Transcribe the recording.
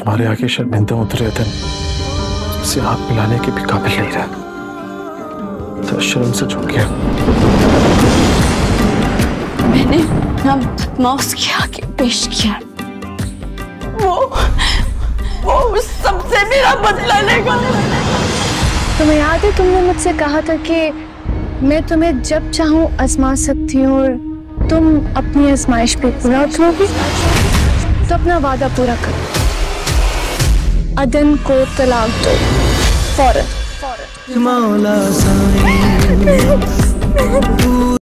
तुम्हारे आगे शर्मिंदा उतरे दिन उसे हाथ मिलाने के भी काबिल नहीं रहा, तो शर्म से झुक गया। मैंने नाम मौस के आगे पेश किया, वो सबसे मेरा बदला लेगा। तुम्हें याद है तुमने मुझसे कहा था कि मैं तुम्हें जब चाहूं आजमा सकती हूँ और तुम अपनी आजमाइश पे पूरा उतरोगी, तो अपना वादा पूरा करो। अदन को तलाक दो फौरन।